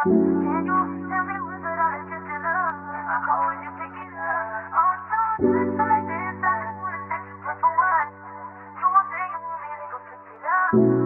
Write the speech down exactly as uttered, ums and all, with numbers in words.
Can you tell me what's it all just in love? If I call, would you pick it up? On some good like this, I just wanna set you up for what? You won't say you want me to go pick it up.